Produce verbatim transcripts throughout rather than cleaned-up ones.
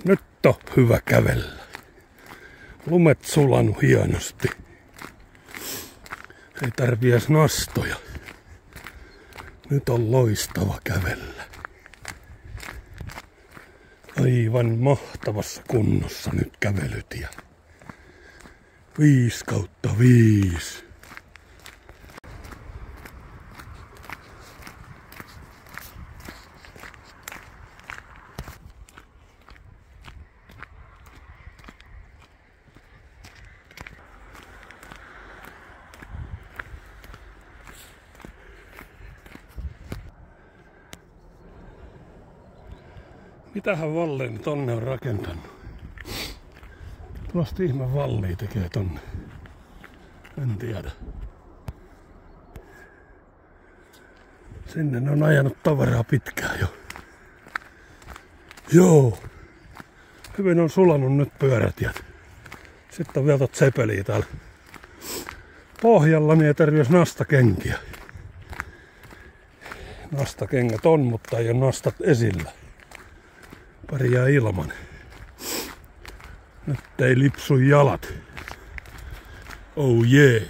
Nyt on hyvä kävellä. Lumet sulanut hienosti. Ei tarvii edes nastoja. Nyt on loistava kävellä. Aivan mahtavassa kunnossa nyt kävelytie. Viisi kautta viisi. Mitähän Valleeni tonne on rakentanut? Tuosta ihme Vallia tekee tonne. En tiedä. Sinne ne on ajanut tavaraa pitkään jo. Joo. Hyvin on sulanut nyt pyörätiet. Sitten on vielä tot sepeliä täällä pohjalla, niin ei tarvitse nastakenkiä. Nastakengät on, mutta ei ole nastat esillä. Pari jää ilman. Nyt ei lipsu jalat. Oh yeah.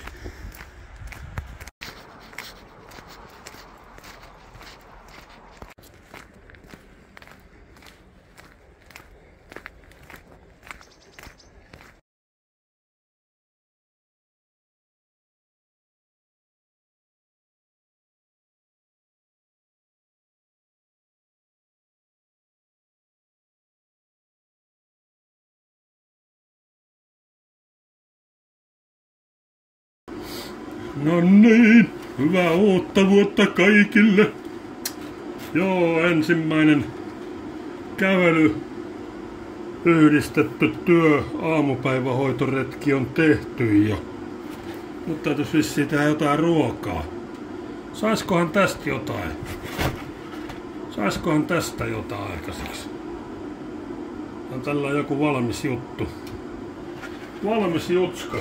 No niin, hyvää uutta vuotta kaikille. Joo, ensimmäinen kävely, yhdistetty työ, aamupäivähoitoretki on tehty jo. Nyt täytyisi vissiin tehdä jotain ruokaa. Saiskohan tästä jotain? Saiskohan tästä jotain aikaiseksi? On tällä joku valmis juttu. Valmis jutska.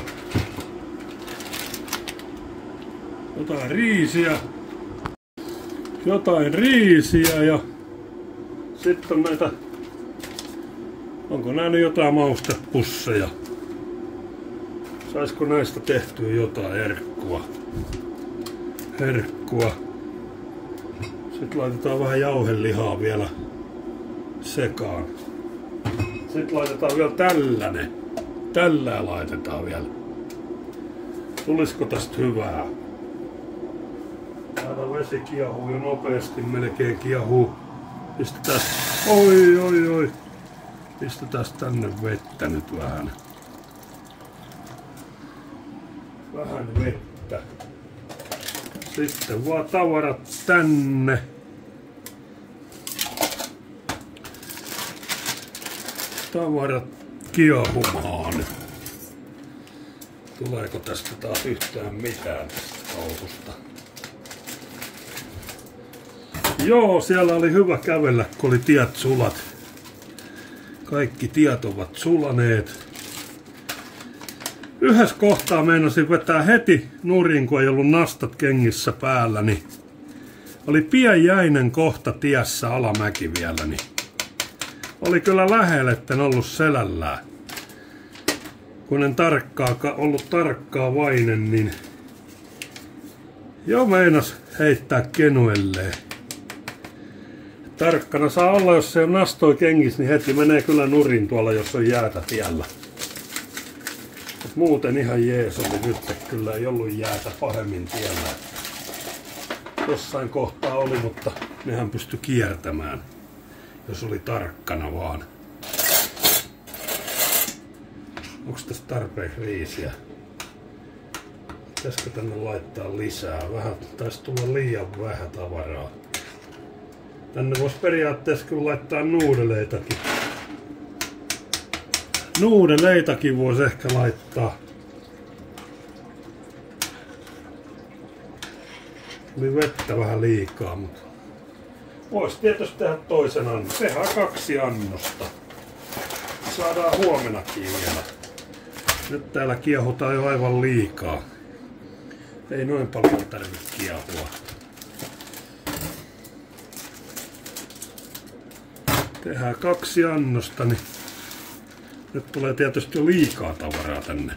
Jotain riisiä. Jotain riisiä ja sitten on näitä. Onko nää nyt jotain maustepusseja? Saisiko näistä tehtyä jotain herkkua? Herkkua. Sitten laitetaan vähän jauhelihaa vielä sekaan. Sitten laitetaan vielä tällainen. Tällä laitetaan vielä. Tulisiko tästä hyvää? Täällä vesi kiehuu jo nopeasti, melkein kiehuu. Pistetään, oi oi oi. Pistetään tänne vettä nyt vähän. Vähän vettä. Sitten vaan tavarat tänne. Tavarat kiehumaan. Tuleeko tästä taas yhtään mitään tästä touhusta? Joo, siellä oli hyvä kävellä, kun oli tiet sulat. Kaikki tiet ovat sulaneet. Yhdessä kohtaa meinasin vetää heti nurin, kun ei ollut nastat kengissä päällä, niin oli pienjäinen kohta tiessä alamäki vielä, niin oli kyllä lähellä, etten ollut selällään. Kun en tarkkaa, ollut tarkkaavainen, niin jo meinas heittää kenuelleen. Tarkkana saa olla, jos se on nastoi kengissä, niin heti menee kyllä nurin tuolla, jos on jäätä tiellä. Mut muuten ihan jees oli nyt, kyllä ei ollut jäätä pahemmin tiellä. Jossain kohtaa oli, mutta nehän pystyi kiertämään, jos oli tarkkana vaan. Onks tässä tarpeeksi riisiä? Pitäisikö tänne laittaa lisää? Vähän, taisi tulla liian vähän tavaraa. Tänne voisi periaatteessa kyllä laittaa nuudeleitakin. Nuudeleitakin voisi ehkä laittaa. Tuli vettä vähän liikaa, mutta voisi tietysti tehdä toisen annon. Tehdään kaksi annosta. Saadaan huomenakin vielä. Nyt täällä kiehutaan jo aivan liikaa. Ei noin paljon tarvitse kiehua. Tehdään kaksi annosta, niin Nyt tulee tietysti jo liikaa tavaraa tänne.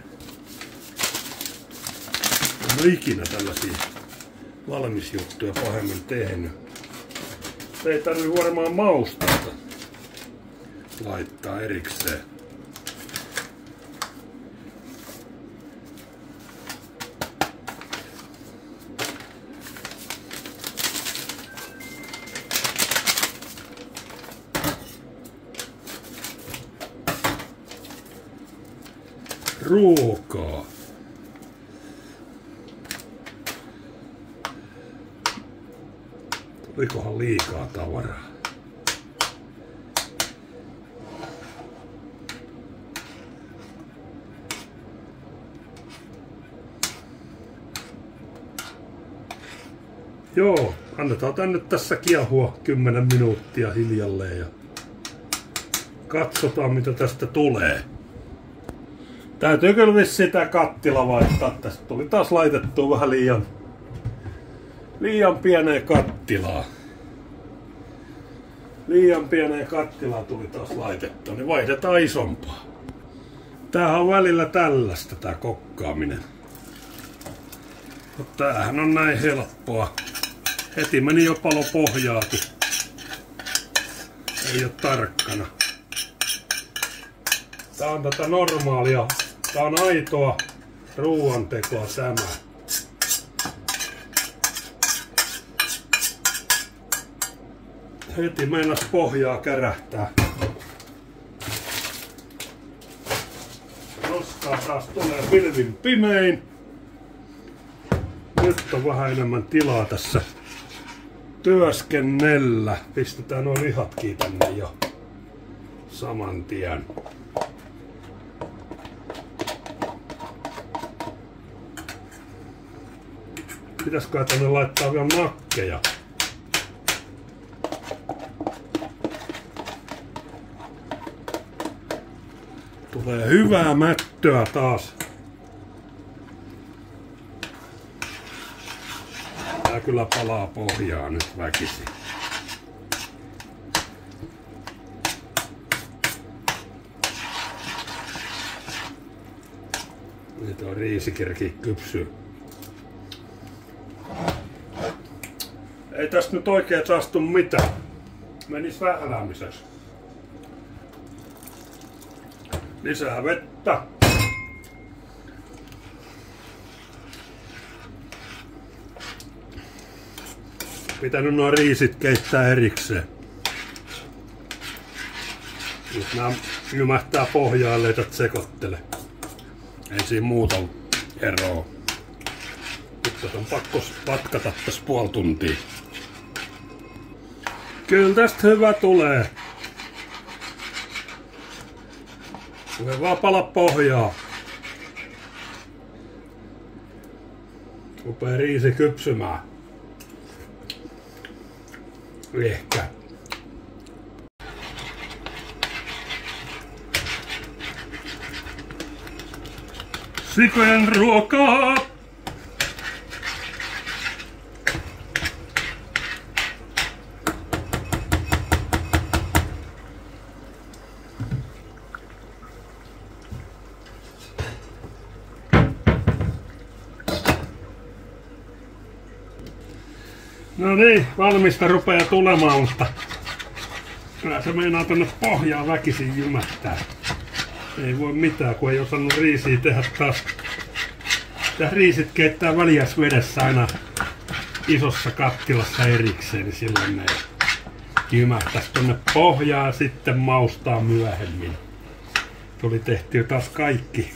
En ole ikinä tällaisia valmisjuttuja pahemmin tehnyt. Ei tarvi varmaan mausteita laittaa erikseen. Ruokaa. Olikohan liikaa tavaraa? Joo, annetaan tänne tässä kiehua kymmenen minuuttia hiljalleen ja katsotaan mitä tästä tulee. Täytyy kyllä vissiin tää kattila vaihtaa. Tästä tuli taas laitettua vähän liian, liian pieneen kattilaa. Liian pieneen kattilaa tuli taas laitettua, niin vaihdetaan isompaa. Tämähän on välillä tällaista tää kokkaaminen. Mutta tämähän on näin helppoa. Heti meni jo palo pohjaakin. Ei oo tarkkana. Tää on tätä normaalia. Tää on aitoa ruoantekoa tämä. Heti meinas pohjaa kärähtää. Roskaa taas tulee pilvin pimein. Nyt on vähän enemmän tilaa tässä työskennellä. Pistetään nuo lihatkin tänne jo saman tien. Pitäisikö tänne laittaa vielä nakkeja? Tulee hyvää mättöä taas. Tää kyllä palaa pohjaa nyt väkisin. Nyt on riisikerki kypsyy. Ei tästä nyt oikein saastu mitään. Menis vähälämiseksi. Lisää vettä. Pitänyt nuo riisit keittää erikseen. Nyt nää jymähtää pohjaan, leität sekoittele. Ei siinä muuta eroa. Nyt on pakko patkata tässä puoli tuntia. Kyllä tästä hyvä tulee. Voi vaan pala pohjaa. Rupee riisi kypsymään. Ehkä. Sikojen ruokaa! No niin, valmista rupeaa tulemaan, mutta kyllä se meinaa tonne pohjaan väkisin jymähtää. Ei voi mitään, kun ei osannut riisiä tehdä taas. Tää riisit keittää väljäisvedessä aina isossa kattilassa erikseen, niin silloin ne jymähtäisi tonne pohjaan ja sitten maustaa myöhemmin. Tuli tehty taas kaikki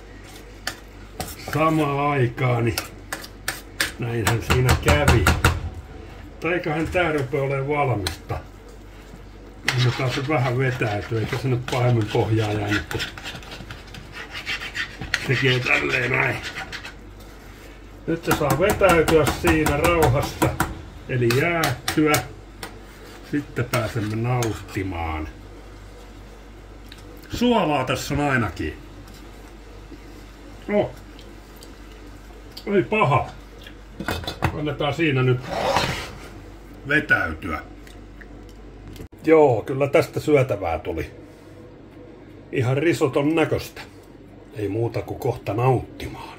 samaan aikaan, niin näinhän siinä kävi. Tai eiköhän tää rupea olemaan valmista. Annetaan se vähän vetäytyä, eikä se nyt pahemmin pohjaa jäänyt, kun tekee tälleen näin. Nyt se saa vetäytyä siinä rauhassa, eli jäähtyä. Sitten pääsemme nauttimaan. Suolaa tässä on ainakin. No, ei paha. Annetaan siinä nyt vetäytyä. Joo, kyllä tästä syötävää tuli. Ihan risoton näköistä. Ei muuta kuin kohta nauttimaan.